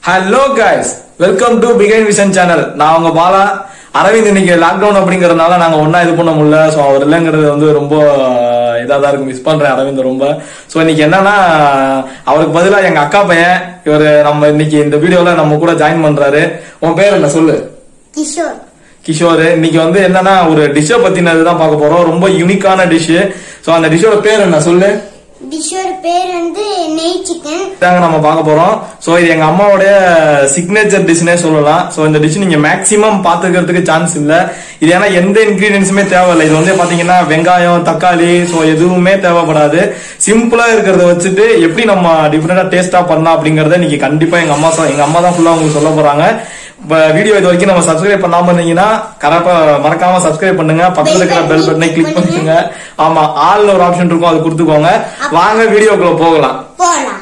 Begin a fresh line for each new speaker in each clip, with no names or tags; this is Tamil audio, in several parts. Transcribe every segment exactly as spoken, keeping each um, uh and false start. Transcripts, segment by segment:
Hello guys, welcome to Behind Vision channel. நான் உங்க பாலா. அரவிந்த் இன்னைக்கு லாக்டவுன் அப்படிங்கறதுனால நாங்க ஒண்ணா இது பண்ண முடியல. சோ அவர் இல்லங்கிறது வந்து ரொம்ப இதா தான் இருக்கு. மிஸ் பண்றேன் அரவிந்த் ரொம்ப. சோ இன்னைக்கு என்னன்னா அவருக்கு பதிலா எங்க அக்கா பையன் இவரு நம்ம இன்னைக்கு இந்த வீடியோல நம்ம கூட ஜாயின் பண்றாரு. உன் பேர் என்ன சொல்லு?
கிஷோர்.
கிஷோர். இன்னைக்கு வந்து என்னன்னா ஒரு டிஷ் பத்தினதுதான் பார்க்க போறோம். ரொம்ப யூனிக்கான டிஷ். சோ அந்த டிஷ்ஷோட பேர் என்ன சொல்லு?
டிஷ்ஷோட பேர் வந்து நெய் சிக்கன்.
இதாங்க நம்ம பார்க்க போறோம். சோ இது எங்க அம்மாவோட சிக்னேச்சர் டிஷ்னே சொல்லலாம். சோ இந்த டிஷ் நீங்க மேக்ஸிமம் பாத்துக்கிறதுக்கு சான்ஸ் இல்ல. இது ஏன்னா எந்த இன்கிரீடியன்ஸுமே தேவையில்லை. இது வந்து பாத்தீங்கன்னா வெங்காயம், தக்காளி, சோ எதுவுமே தேவைப்படாது. சிம்பிளா இருக்கிறத வச்சுட்டு எப்படி நம்ம டிஃபரெண்டா டேஸ்டா பண்ணலாம் அப்படிங்கறத இன்னைக்கு கண்டிப்பா எங்க அம்மா எங்க அம்மா தான் ஃபுல்லா உங்களுக்கு சொல்ல போறாங்க. வீடியோ இது வரைக்கும் நம்ம சப்ஸ்கிரைப் பண்ணாம இருந்தீங்கன்னா கரெக்டா மறக்காம சப்ஸ்கிரைப் பண்ணுங்க. பக்கத்துல இருக்கிற பெல் பட்டனை கிளிக் பண்ணுங்க. ஆமா, ஆல்ல ஒரு ஆப்ஷன் இருக்கும், அது கொடுத்துக்கோங்க. வாங்க வீடியோக்குள்ள போகலாம்.
போலாம்.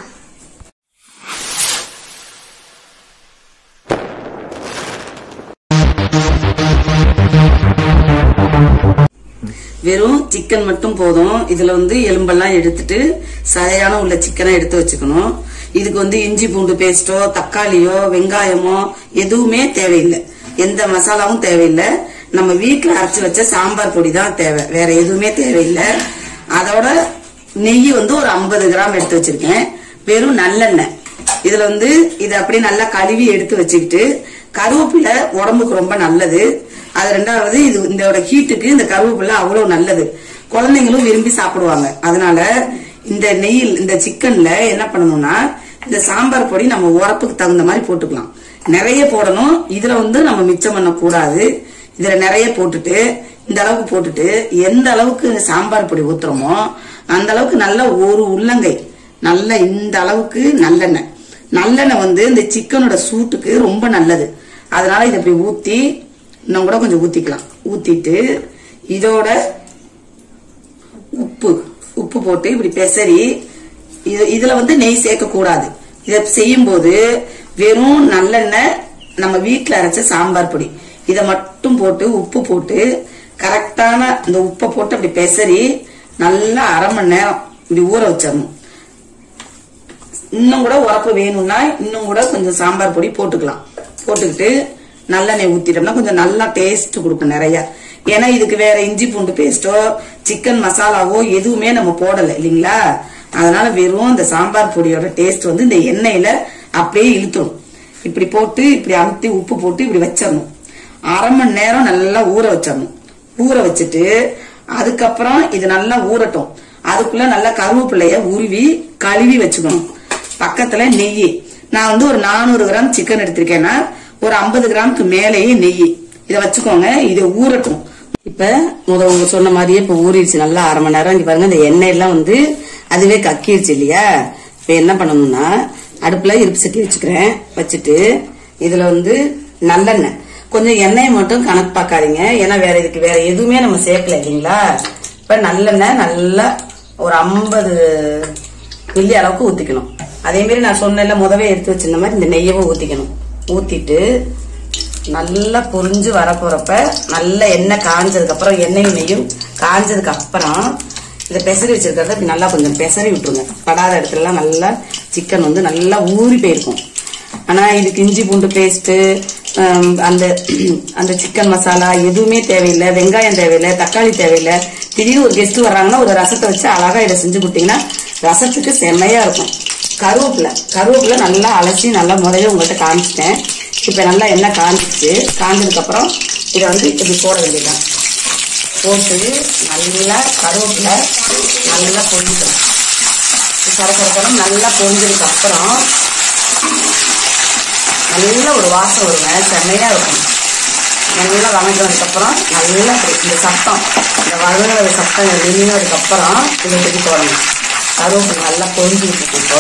வெறும் சிக்கன் மட்டும் போதும். இதுல வந்து எலும்பெல்லாம் எடுத்துட்டு சதையான உள்ள சிக்கனை எடுத்து வச்சுக்கணும். இதுக்கு வந்து இஞ்சி பூண்டு பேஸ்டோ, தக்காளியோ, வெங்காயமோ எதுவுமே தேவையில்லை. எந்த மசாலாவும் தேவையில்லை. நம்ம வீட்டுல அரைச்சு வச்ச சாம்பார் பொடி தான் தேவை, வேற எதுவுமே தேவையில்லை. அதோட நெய் வந்து ஒரு ஐம்பது கிராம் எடுத்து வச்சிருக்கேன். வெறும் நல்லெண்ணெய். இதுல வந்து இதை அப்படியே நல்லா கழுவி எடுத்து வச்சுக்கிட்டு, கருவேப்பிலை உடம்புக்கு ரொம்ப நல்லது. அது ரெண்டாவது இது இதோட ஹீட்டுக்கு இந்த கருவேப்பிலை அவ்வளவு நல்லது. குழந்தைங்களும் விரும்பி சாப்பிடுவாங்க. அதனால இந்த நெய்யில் இந்த சிக்கன்ல என்ன பண்ணணும்னா, இந்த சாம்பார் பொடி நம்ம உரப்புக்கு தகுந்த மாதிரி போட்டுக்கலாம். நிறைய போடணும். இதுல வந்து நம்ம மிச்சம் பண்ண கூடாது. இதுல நிறைய போட்டுட்டு இந்த அளவுக்கு போட்டுட்டு எந்த அளவுக்கு சாம்பார் பொடி ஊத்துறோமோ அந்த அளவுக்கு நல்ல ஒரு உள்ளங்கை நல்ல இந்த அளவுக்கு நல்லெண்ணெய். நல்லெண்ணெய் வந்து இந்த சிக்கனோட சூட்டுக்கு ரொம்ப நல்லது. அதனால இதை இப்படி ஊத்தி இன்னும் கூட கொஞ்சம் ஊத்திக்கலாம். ஊத்திட்டு இதோட உப்பு உப்பு போட்டு இப்படி பெசரி இதுல வந்து நெய் சேர்க்க கூடாது. இதை செய்யும் போது வெறும் நல்லெண்ணெய், நம்ம வீட்டுல அரைச்ச சாம்பார் பொடி இதை மட்டும் போட்டு உப்பு போட்டு கரெக்டான இந்த உப்பை போட்டு அப்படி பெசரி நல்லா அரை மணி நேரம் இப்படி ஊற வச்சிடணும். இன்னும் கூட உரப்பு வேணும்னா இன்னும் கூட கொஞ்சம் சாம்பார் பொடி போட்டுக்கலாம். போட்டுக்கிட்டு நல்லெண்ணெய் ஊத்திட்டோம்னா கொஞ்சம் நல்லா டேஸ்ட் கொடுக்கும் நிறைய. ஏன்னா இதுக்கு வேற இஞ்சி பூண்டு பேஸ்டோ, சிக்கன் மசாலாவோ எதுவுமே நம்ம போடல இல்லைங்களா. அதனால வெறும் இந்த சாம்பார் பொடியோட டேஸ்ட் வந்து இந்த எண்ணெயில அப்படியே இழுத்துடும். இப்படி போட்டு இப்படி அமுத்தி உப்பு போட்டு இப்படி வச்சிடணும். அரை மணி நேரம் நல்லா ஊற வச்சிடணும். ஊற வச்சுட்டு அதுக்கப்புறம் இது நல்லா ஊறட்டும். அதுக்குள்ள நல்லா கருவேப்பிள்ளைய உருவி கழுவி வச்சுக்கணும். பக்கத்துல நெய். நான் வந்து ஒரு நானூறு கிராம் சிக்கன் எடுத்திருக்கேன்னா ஒரு ஐம்பது கிராமுக்கு மேலேயே நெய் இதை வச்சுக்கோங்க. இதை ஊறட்டும். இப்ப முதல் உங்க சொன்ன மாதிரியே இப்ப ஊறிடுச்சு நல்லா அரை மணி நேரம். இங்க பாருங்க இந்த எண்ணெய் எல்லாம் வந்து அதுவே கக்கிடுச்சு இல்லையா. இப்ப என்ன பண்ணணும்னா அடுப்புல இருப்பு சட்டி வச்சுக்கிறேன். வச்சுட்டு இதுல வந்து நல்லெண்ணெய் கொஞ்சம் எண்ணெயை மட்டும் கணக்கு பார்க்காதீங்க. ஏன்னா வேற இதுக்கு வேற எதுவுமே நம்ம சேர்க்கல இல்லைங்களா. இப்ப நல்லெண்ணெய் நல்லா ஒரு ஐம்பது மில்லி அளவுக்கு ஊத்திக்கணும். அதே மாதிரி நான் சொன்ன முதவே எடுத்து வச்சிருந்த மாதிரி இந்த நெய்யவும் ஊத்திக்கணும். ஊத்திட்டு நல்லா பொரிஞ்சு வர போறப்ப நல்ல எண்ணெய் காஞ்சதுக்கு அப்புறம் எண்ணெயும் நெய்யும் காஞ்சதுக்கு அப்புறம் இதை பெசரி வச்சிருக்கிறத இப்படி நல்லா கொஞ்சம் பெசரி விட்டுருங்க. படாத இடத்துல எல்லாம் நல்லா சிக்கன் வந்து நல்லா ஊறி போயிருக்கும். ஆனா இதுக்கு இஞ்சி பூண்டு பேஸ்ட், அந்த அந்த சிக்கன் மசாலா எதுவுமே தேவையில்லை. வெங்காயம் தேவையில்லை, தக்காளி தேவையில்லை. திடீர்னு ஒரு கெஸ்ட் வர்றாங்கன்னா ஒரு ரசத்தை வச்சு அழகா இதை செஞ்சு கொடுத்தீங்கன்னா ரசத்துக்கு செம்மையா இருக்கும். கருவேப்பிலை கருவேப்பிலை நல்லா அலசி நல்லா முதல்ல உங்கள்கிட்ட காமிச்சிட்டேன். இப்ப நல்லா எண்ணெய் காஞ்சிச்சு. காஞ்சதுக்கு அப்புறம் இதை வந்து இப்படி போட வேண்டியதான். போட்டு நல்லா கருவேப்பிலை நல்லா பொரிஞ்சிடும். கரக்கரக்கரம் நல்லா பொரிஞ்சதுக்கு அப்புறம் நல்ல ஒரு வாசம் வருங்க, செம்மையா இருக்கும். நல்லா வணங்கினதுக்கு அப்புறம் நல்லா இந்த சத்தம் இந்த வதங்குற சத்தம் வெளியினதுக்கு அப்புறம் இதை தூக்கி போடணும். கருவேப்பிலை நல்லா பொரிஞ்சு விட்டுட்டு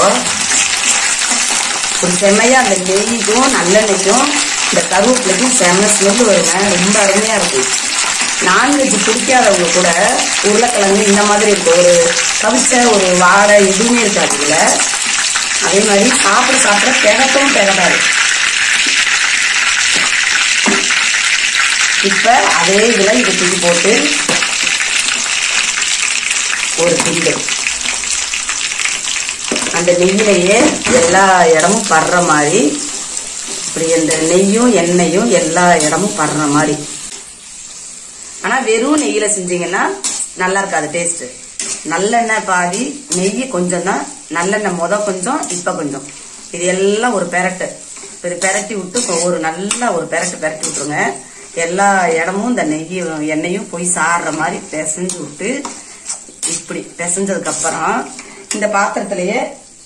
ஒரு செம்மையா அந்த நெய்க்கும் நல்லெண்ணெய்க்கும் இந்த கருவேப்பிலைக்கும் செம்ம ஸ்மெல் வருங்க. ரொம்ப அருமையா இருக்கும். நான்வெஜ் பிடிக்காதவங்க கூட உருளைக்கிழங்கு இந்த மாதிரி இருக்கும். ஒரு கவிச்ச ஒரு வாடை எதுவுமே இருக்காது இதுல. அதே மாதிரி சாப்பிட சாப்பிட திகட்டவும் திகட்டாது. இப்ப அதே இதுல இதை தூக்கி போட்டு ஒரு கிண்டு அந்த நெய்யிலேயே எல்லா இடமும் படுற மாதிரி இப்படி இந்த நெய்யும் எண்ணெயும் எல்லா இடமும் படுற மாதிரி. ஆனா வெறும் நெய்யில செஞ்சீங்கன்னா நல்லா இருக்காது டேஸ்ட். நல்லெண்ணெய் பாதி, நெய் கொஞ்சம் தான். நல்லெண்ணெய் முத கொஞ்சம், இப்ப கொஞ்சம். இது எல்லாம் ஒரு பெரட்டு இது பெரட்டி விட்டு ஒரு நல்லா ஒரு பெரட்டு பெரட்டி விட்டுருங்க. எல்லா இடமும் இந்த நெய்யும் எண்ணெயும் போய் சாடுற மாதிரி பிசைஞ்சு விட்டு, இப்படி பிசைஞ்சதுக்கு அப்புறம் இந்த பாத்திரத்திலேயே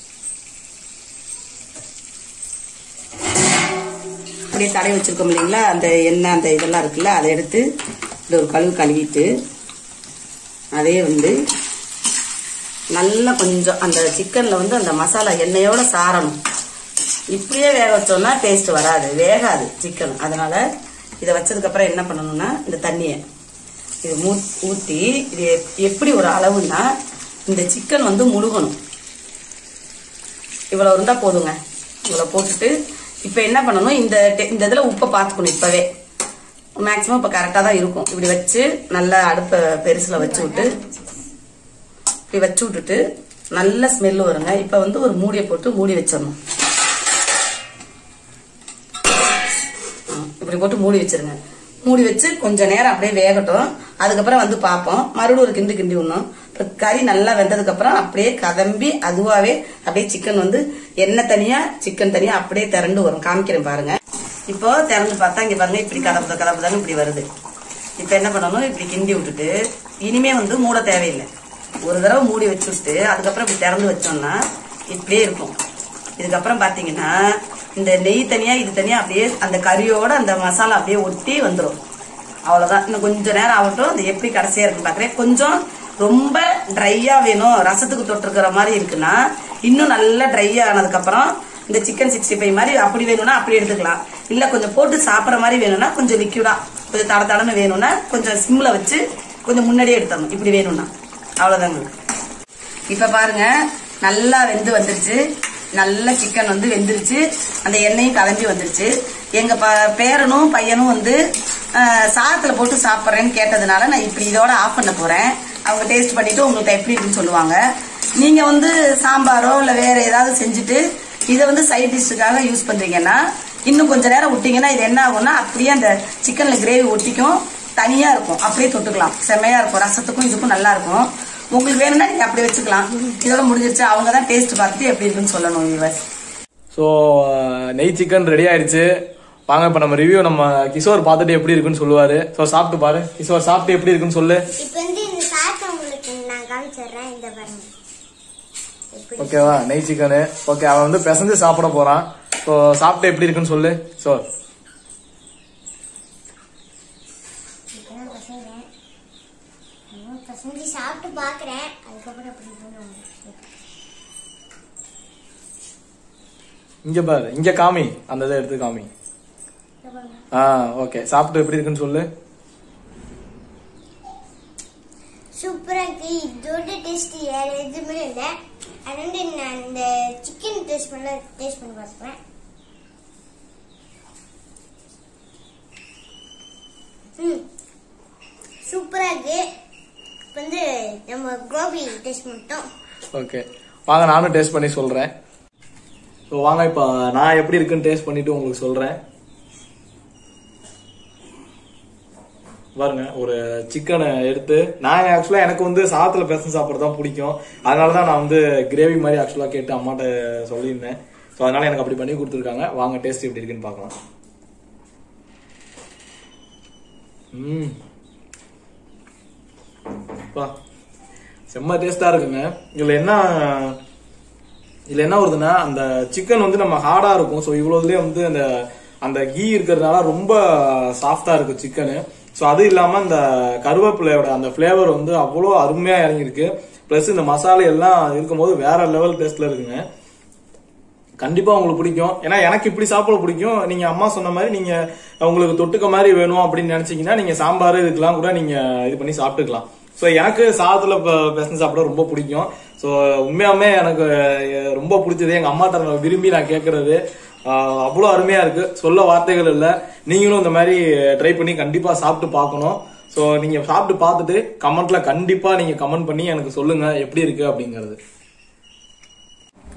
அப்படியே தடவை வச்சிருக்கோம் இல்லைங்களா, அந்த எண்ணெய் அந்த இதெல்லாம் இருக்குல்ல, அதை எடுத்து இப்படி ஒரு கழுவு கழுவிட்டு அதே வந்து நல்லா கொஞ்சம் அந்த சிக்கன்ல வந்து அந்த மசாலா எண்ணெயோட சாரணும். இப்படியே வேக வச்சோம்னா டேஸ்ட் வராது, வேகாது சிக்கன். அதனால இதை வச்சதுக்கு அப்புறம் என்ன பண்ணணும்னா இந்த தண்ணியை இது ஊத்தி, இது எப்படி ஒரு அளவுன்னா இந்த சிக்கன் வந்து முழுகணும். இவ்வளவு இருந்தா போதுங்க. இவ்வளவு போட்டுட்டு இப்ப என்ன பண்ணணும், இந்த இந்த இதுல உப்பை பார்த்துக்கணும். இப்பவே மேக்சிமம் இப்ப கரெக்டா தான் இருக்கும். இப்படி வச்சு நல்லா அடுப்ப பெருசுல வச்சு விட்டு இப்படி வச்சு விட்டுட்டு நல்ல ஸ்மெல் வருங்க. இப்ப வந்து ஒரு மூடியை போட்டு மூடி வச்சிடணும். இப்படி போட்டு மூடி வச்சிருங்க. மூடி வச்சு கொஞ்ச நேரம் அப்படியே வேகட்டும். அதுக்கப்புறம் வந்து பார்ப்போம். மறுபடியும் ஒரு கிண்டு கிண்டி விடணும். கறி நல்லா வெந்ததுக்கு அப்புறம் அப்படியே கதம்பி அதுவாவே அப்படியே சிக்கன் வந்து எண்ணெய் தனியா சிக்கன் தனியா அப்படியே திரண்டு வரும். காமிக்கிறேன் பாருங்க. இப்போ திறந்து பார்த்தா இங்க பாருங்க, இப்படி கதப்புத கதப்புதான்னு இப்படி வருது. இப்ப என்ன பண்ணணும், இப்படி கிண்டி விட்டுட்டு இனிமே வந்து மூட தேவையில்லை. ஒரு தடவை மூடி வச்சு விட்டு அதுக்கப்புறம் இப்படி திறந்து வச்சோம்னா இப்படியே இருக்கும். இதுக்கப்புறம் பாத்தீங்கன்னா இந்த நெய் தனியா இது தனியா அப்படியே அந்த கறியோட அந்த மசாலா அப்படியே ஒட்டி வந்துடும். அவ்வளவுதான். இன்னும் கொஞ்ச நேரம் ஆகட்டும். அது எப்படி கடைசியா இருக்கு பாக்குறேன். கொஞ்சம் ரொம்ப ட்ரையா வேணும், ரசத்துக்கு தொட்டிருக்கிற மாதிரி இருக்குன்னா இன்னும் நல்லா ட்ரையா ஆனதுக்கு அப்புறம் இந்த சிக்கன் சிக்ஸ்டி ஃபைவ் மாதிரி அப்படி வேணும்னா அப்படி எடுத்துக்கலாம். இல்ல கொஞ்சம் போட்டு சாப்பிட்ற மாதிரி வேணும்னா கொஞ்சம் லிக்யூடா கொஞ்சம் தட தடன்னு வேணும்னா கொஞ்சம் சிம்ல வச்சு கொஞ்சம் முன்னாடியே எடுத்துடணும். இப்படி வேணும்னா அவ்வளவுதாங்க. இப்ப பாருங்க நல்லா வெந்து வந்துருச்சு. நல்ல சிக்கன் வந்து வெந்துருச்சு. அந்த எண்ணெயும் கலஞ்சி வந்துருச்சு. எங்க பேரனும் பையனும் வந்து சாதத்துல போட்டு சாப்பிட்றேன்னு கேட்டதுனால நான் இப்படி இதோட ஆஃப் பண்ண போறேன். அவங்க டேஸ்ட் பண்ணிட்டு உங்களுக்கு எப்படி இருக்குன்னு சொல்லுவாங்க. நீங்க வந்து சாம்பாரோ இல்ல வேற ஏதாவது செஞ்சுட்டு இதை வந்து சைட் டிஷ்ஷுக்காக யூஸ் பண்றீங்கன்னா இன்னும் கொஞ்ச நேரம் விட்டீங்கன்னா இது என்ன ஆகும்னா அப்படியே அந்த சிக்கன்ல கிரேவி ஒட்டிக்கும், தனியா இருக்கும். அப்படியே தொட்டுக்கலாம். செம்மையா இருக்கும். ரசத்துக்கும் இதுக்கும் நல்லா இருக்கும். உங்களுக்கு வேணும்னா நீங்க அப்படி வச்சுக்கலாம். இதோட முடிஞ்சிருச்சு. அவங்க தான் டேஸ்ட் பார்த்துட்டு எப்படி இருக்குன்னு சொல்லணும். வியூவர்ஸ்,
ஸோ நெய் சிக்கன் ரெடி ஆயிடுச்சு. வாங்க இப்ப நம்ம ரிவ்யூ நம்ம கிஷோர் பார்த்துட்டு எப்படி இருக்குன்னு சொல்லுவாரு. ஸோ சாப்பிட்டு பாரு கிஷோர், சாப்பிட்டு எப்படி இருக்குன்னு சொல்லு.
இப்போ வந்து இந்த சாப்பிட்டு உங்களுக்கு நான் காமிச்சிடுறேன். இந்த பாருங்க.
ஓகேவா, நெய் சிக்கனு. ஓகே, அவன் வந்து பிசைஞ்சு சாப்பிட போறான். ஸோ சாப்பிட்டு எப்படி இருக்குன்னு சொல்லு. ஸோ
பசங்க சாப்பிட்டு பாக்குறேன். அதுக்கப்புறம் அப்படி பண்ணுவாங்க.
இங்க பாரு, இங்க காமி, அந்த இதை எடுத்து காமி. ஆ ஓகே, சாப்பிட்டு எப்படி இருக்குன்னு சொல்லு.
சூப்பரா இருக்கு. இதோட டேஸ்ட் வேற எதுவுமே இல்லை. அதனால நான் இந்த சிக்கன் டேஸ்ட் பண்ண டேஸ்ட் பண்ணி பார்ப்பேன். ம் சூப்பரா இருக்கு. இப்போ வந்து நம்ம கோபி டேஸ்ட் பண்ணிட்டோம்.
ஓகே, வாங்க நானும் டேஸ்ட் பண்ணி சொல்றேன். ஸோ வாங்க இப்போ நான் எப்படி இருக்குன்னு டேஸ்ட் பண்ணிட்டு உங்களுக்கு சொல்றேன். பாருங்க, ஒரு சிக்கனை எடுத்து நான் ஆக்சுவலா எனக்கு வந்து சாதத்துல பேச சாப்பிட்றது தான் பிடிக்கும். அதனாலதான் நான் வந்து கிரேவி மாதிரி ஆக்சுவலா கேட்டு அம்மாட்ட சொல்லியிருந்தேன். ஸோ அதனால எனக்கு அப்படி பண்ணி கொடுத்துருக்காங்க. வாங்க டேஸ்ட் எப்படி இருக்குன்னு பார்க்கலாம். ம் செம்ம டேஸ்டா இருக்குங்க. இதுல என்ன இதுல என்ன வருதுன்னா, அந்த சிக்கன் வந்து நம்ம ஹார்டா இருக்கும். ஸோ இவ்வளவுலயே வந்து அந்த அந்த கீ இருக்கிறதுனால ரொம்ப சாஃப்டா இருக்கும் சிக்கனு. ஸோ அது இல்லாம இந்த கருவேப்பிலையோட அந்த பிளேவர் வந்து அவ்வளோ அருமையா இறங்கிருக்கு. பிளஸ் இந்த மசாலா எல்லாம் இருக்கும்போது வேற லெவல் டேஸ்ட்ல இருக்குங்க. கண்டிப்பா உங்களுக்கு பிடிக்கும். ஏன்னா எனக்கு இப்படி சாப்பிட பிடிக்கும். நீங்க அம்மா சொன்ன மாதிரி நீங்க உங்களுக்கு தொட்டுக்க மாதிரி வேணும் அப்படின்னு நினைச்சீங்கன்னா நீங்க சாம்பார் இதுக்கெல்லாம் கூட நீங்க இது பண்ணி சாப்பிட்டுக்கலாம். ஸோ எனக்கு சாதத்துல பெசஞ்சு சாப்பிட ரொம்ப பிடிக்கும். ஸோ உண்மையாமே எனக்கு ரொம்ப பிடிச்சது. எங்க அம்மாட்ட விரும்பி நான் கேட்கறது அவ்வளோ அருமையா இருக்கு, சொல்ல வார்த்தைகள் இல்லை. நீங்களும் இந்த மாதிரி ட்ரை பண்ணி கண்டிப்பா சாப்பிட்டு பார்க்கணும். ஸோ நீங்க சாப்பிட்டு பார்த்துட்டு கமெண்ட்ல கண்டிப்பா நீங்க கமெண்ட் பண்ணி எனக்கு சொல்லுங்க எப்படி இருக்கு அப்படிங்கிறது.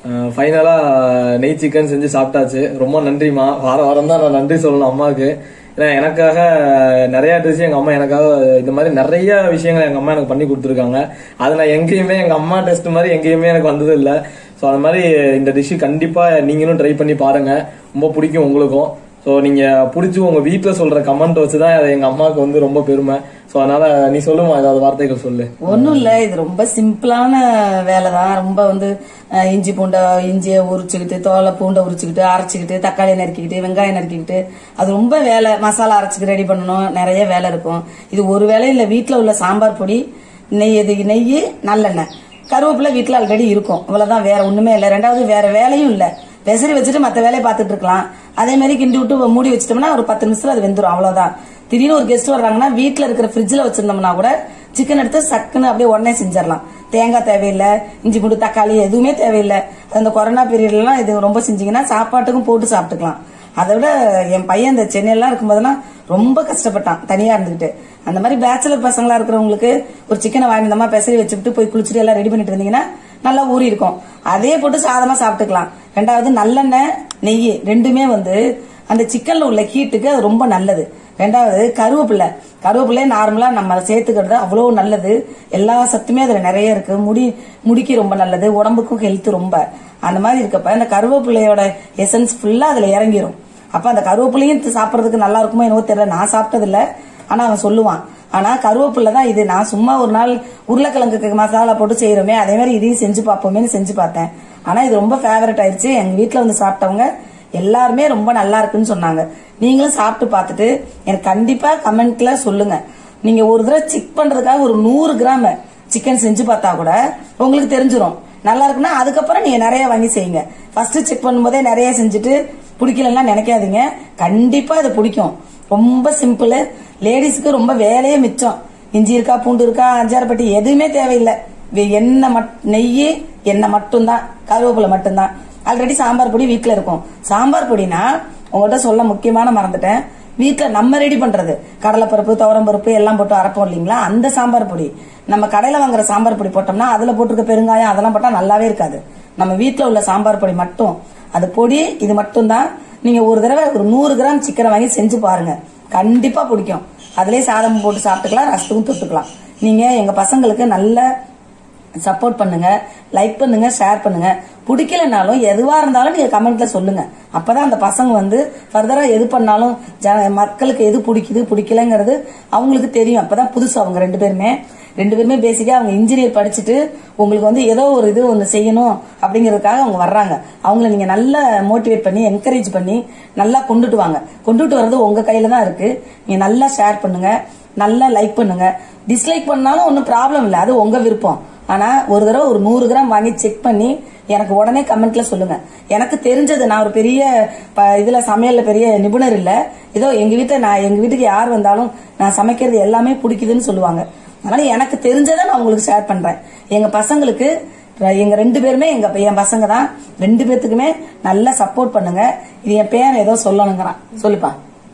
ஃபைனலா நெய் சிக்கன் செஞ்சு சாப்பிட்டாச்சு. ரொம்ப நன்றிமா. வார வாரம் தான் நான் நன்றி சொல்லணும் அம்மாவுக்கு. ஏன்னா எனக்காக நிறைய டிஷ் எங்க அம்மா எனக்காக இந்த மாதிரி நிறைய விஷயங்கள் எங்க அம்மா எனக்கு பண்ணி கொடுத்துருக்காங்க. அது நான் எங்கேயுமே எங்க அம்மா டெஸ்ட் மாதிரி எங்கேயுமே எனக்கு வந்தது இல்லை. ஸோ அந்த மாதிரி இந்த டிஷ் கண்டிப்பா நீங்களும் ட்ரை பண்ணி பாருங்க, ரொம்ப பிடிக்கும் உங்களுக்கும். ஸோ நீங்க பிடிச்சி உங்க வீட்டுல சொல்ற கமெண்ட் வச்சுதான் அது எங்க அம்மாவுக்கு வந்து ரொம்ப பெருமை. ஸோ அதனால நீ சொல்லுமா, ஏதாவது வார்த்தைகள் சொல்லு.
ஒன்னும் இல்ல, இது ரொம்ப சிம்பிளான வேலை தான். ரொம்ப வந்து இஞ்சி பூண்டை இஞ்சியை உரிச்சுக்கிட்டு, தோலை பூண்டை உரிச்சுக்கிட்டு, அரைச்சிக்கிட்டு, தக்காளி நறுக்கிக்கிட்டு, வெங்காயம் நறுக்கிக்கிட்டு, அது ரொம்ப வேலை. மசாலா அரைச்சிக்கிட்டு ரெடி பண்ணணும், நிறைய வேலை இருக்கும். இது ஒரு வேலை இல்ல. வீட்டுல உள்ள சாம்பார் பொடி, நெய், இது நெய், நல்லெண்ணெய், கருவேப்பிலை வீட்டுல ஆல்ரெடி இருக்கும். இவ்வளவுதான், வேற ஒண்ணுமே இல்ல. ரெண்டாவது வேற வேலையும் இல்ல. பெசரி வச்சுட்டு மத்த வேலையை பார்த்துட்டு இருக்கலாம். அதே மாதிரி கிண்டி விட்டு மூடி வச்சிட்டோம்னா ஒரு பத்து நிமிஷத்துல அது வெந்துடும். அவ்வளவுதான். திடீர்னு ஒரு கெஸ்ட் வர்றாங்கன்னா வீட்டுல இருக்கிற ஃப்ரிட்ஜ்ல வச்சிருந்தோம்னா கூட சிக்கன் எடுத்து சக்குன்னு அப்படியே உடனே செஞ்சிடலாம். தேங்காய் தேவையில்லை, இஞ்சி பூண்டு தக்காளி எதுவுமே தேவையில்லை. அந்த கொரோனா பீரியட்லாம் இது ரொம்ப செஞ்சீங்கன்னா சாப்பாட்டுக்கும் போட்டு சாப்பிட்டுக்கலாம். அதை விட என் பையன் இந்த சென்னையெல்லாம் இருக்கும்போதெல்லாம் ரொம்ப கஷ்டப்பட்டான் தனியா இருந்துகிட்டு. அந்த மாதிரி பேச்சுலர் பசங்களா இருக்கிறவங்களுக்கு ஒரு சிக்கனை வாங்கினோமா பெசரி வச்சுக்கிட்டு போய் குளிச்சுட்டு எல்லாம் ரெடி பண்ணிட்டு இருந்தீங்கன்னா நல்லா ஊறி இருக்கும். அதே போட்டு சாதமா சாப்பிட்டுக்கலாம். ரெண்டாவது நல்லெண்ணெய், நெய் ரெண்டுமே வந்து அந்த சிக்கன்ல உள்ள ஹீட்டுக்கு அது ரொம்ப நல்லது. ரெண்டாவது கருவேப்பிலை, கருவேப்பிலை நார்மலா நம்ம சேர்த்துக்கிறது அவ்வளவு நல்லது. எல்லா சத்துமே அதுல நிறைய இருக்கு. முடி முடிக்கு ரொம்ப நல்லது, உடம்புக்கும் ஹெல்த் ரொம்ப. அந்த மாதிரி இருக்கப்ப இந்த கருவேப்பிலையோட எசன்ஸ் ஃபுல்லா அதுல இறங்கிரும். அப்ப அந்த கருவேப்பிலையும் சாப்பிடறதுக்கு நல்லா இருக்குமோ என்னவோ தெரியல, நான் சாப்பிட்டது இல்ல, ஆனா அவன் சொல்லுவான். ஆனா கருவேப்பிலை தான் இது. நான் சும்மா ஒரு நாள் உருளைக்கிழங்கு மசாலா போட்டு செய்யறோமே அதே மாதிரி இதையும் செஞ்சு பார்ப்போமேன்னு செஞ்சு பார்த்தேன். ஆனா இது ரொம்ப ஃபேவரட் ஆயிடுச்சு. எங்க வீட்டுல வந்து சாப்பிட்டவங்க எல்லாருமே ரொம்ப நல்லா இருக்குன்னு சொன்னாங்க. நீங்களும் சாப்பிட்டு பார்த்துட்டு எனக்கு கண்டிப்பா கமெண்ட்ல சொல்லுங்க. நீங்க ஒரு தடவை செக் பண்றதுக்காக ஒரு நூறு கிராம் சிக்கன் செஞ்சு பார்த்தா கூட உங்களுக்கு தெரிஞ்சிடும் நல்லா இருக்குன்னா. அதுக்கப்புறம் நீங்க நிறைய வாங்கி செய்யுங்க. ஃபர்ஸ்ட் செக் பண்ணும்போதே நிறைய செஞ்சுட்டு பிடிக்கலன்னா நினைக்காதீங்க. கண்டிப்பா இது பிடிக்கும். ரொம்ப சிம்பிள். லேடிஸ்க்கு ரொம்ப வேலையே மிச்சம். இஞ்சி இருக்கா, பூண்டு இருக்கா, அஞ்சாறு பட்டி எதுவுமே தேவையில்லை. எண்ணெய், நெய், எண்ணெய் மட்டும்தான், கருவேப்பிலை மட்டும்தான். ஆல்ரெடி சாம்பார் பொடி வீட்டுல இருக்கும். சாம்பார் பொடினா உங்கள்கிட்ட சொல்ல முக்கியமான மறந்துட்டேன். வீட்டுல நம்ம ரெடி பண்றது கடலைப்பருப்பு, துவரம் பருப்பு எல்லாம் போட்டு அரைப்போம் இல்லீங்களா, அந்த சாம்பார் பொடி. நம்ம கடையில வாங்குற சாம்பார் பொடி போட்டோம்னா அதுல போட்டிருக்க பெருங்காயம் அதெல்லாம் போட்டா நல்லாவே இருக்காது. நம்ம வீட்டுல உள்ள சாம்பார் பொடி மட்டும், அது பொடி இது மட்டும் தான். நீங்க ஒரு தடவை ஒரு நூறு கிராம் சிக்கனை வாங்கி செஞ்சு பாருங்க, கண்டிப்பா பிடிக்கும். அதுலயே சாதம் போட்டு சாப்பிட்டுக்கலாம், ரசத்துக்கும் தொட்டுக்கலாம். நீங்க எங்க பசங்களுக்கு நல்ல சப்போர்ட் பண்ணுங்க, லைக் பண்ணுங்க, ஷேர் பண்ணுங்க. பிடிக்கலனாலும் எதுவா இருந்தாலும் நீங்க கமெண்ட்ல சொல்லுங்க. அப்பதான் அந்த பசங்க வந்து ஃபர்தரா எது பண்ணாலும் மக்களுக்கு எது பிடிக்குது பிடிக்கலங்கிறது அவங்களுக்கு தெரியும். அப்பதான் புதுசு அவங்க ரெண்டு பேருமே ரெண்டு பேருமே பேசிக்கா அவங்க இன்ஜினியர் படிச்சுட்டு உங்களுக்கு வந்து ஏதோ ஒரு இது ஒண்ணு செய்யணும் அப்படிங்கறதுக்காக அவங்க வர்றாங்க. அவங்கள நீங்க நல்லா மோட்டிவேட் பண்ணி என்கரேஜ் பண்ணி நல்லா கொண்டுட்டு வாங்க. கொண்டுட்டு வர்றது உங்க கையில தான் இருக்கு. நீங்க நல்லா ஷேர் பண்ணுங்க, நல்லா லைக் பண்ணுங்க. டிஸ்லைக் பண்ணாலும் ஒன்னும் ப்ராப்ளம் இல்லை, அது உங்க விருப்பம். ஆனா ஒரு தடவை ஒரு நூறு கிராம் வாங்கி செக் பண்ணி எனக்கு உடனே கமெண்ட்ல சொல்லுங்க. எனக்கு தெரிஞ்சது, நான் ஒரு பெரிய இதுல சமையல்ல பெரிய நிபுணர் இல்ல. ஏதோ எங்க வீட்டை நான் எங்க வீட்டுக்கு யார் வந்தாலும் நான் சமைக்கிறது எல்லாமே பிடிக்குதுன்னு சொல்லுவாங்க. அதனால எனக்கு தெரிஞ்சதை நான் உங்களுக்கு ஷேர் பண்றேன். எங்க பசங்களுக்கு, எங்க ரெண்டு பேருமே எங்க என் பசங்க தான், ரெண்டு பேத்துக்குமே நல்லா சப்போர்ட் பண்ணுங்க. இது என் பேர் ஏதோ சொல்லணுங்கிறான், சொல்லுப்பா.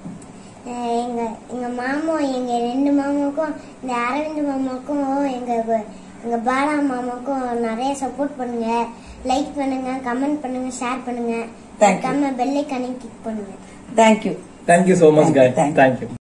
எங்க எங்க மாமா, எங்க ரெண்டு மாமாவுக்கும், இந்த அரவிந்த் மாமாவுக்கும், எங்க எங்க பாலா மாமாவுக்கும் நிறைய சப்போர்ட் பண்ணுங்க. லைக் பண்ணுங்க, கமெண்ட் பண்ணுங்க, ஷேர் பண்ணுங்க. பெல் ஐகானை கிளிக் பண்ணுங்க.
Thank you.
Thank you so much guys. Thank you.